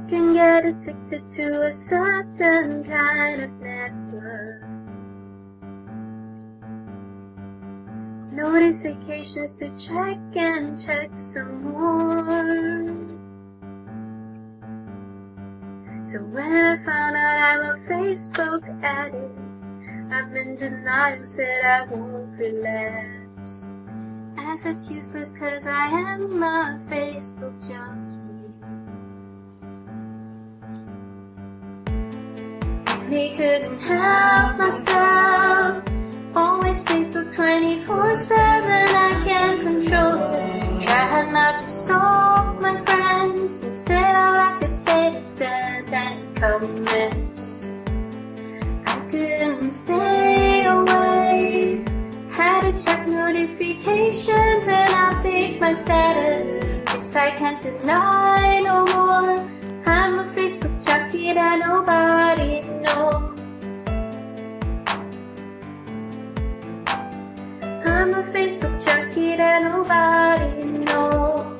can get addicted to a certain kind of network. Notifications to check and check some more. So when I found out I'm a Facebook addict, I'm in denial, said I won't relapse. Effort's useless cause I am a Facebook junkie. Really couldn't help myself. Always Facebook 24/7, I can't control it. Try not to stalk my friends, instead I like the statuses and comments. I couldn't stay away, had to check notifications and update my status. This I can't deny no more, I'm a Facebook junkie that nobody knows. I'm a Facebook junkie that nobody knows.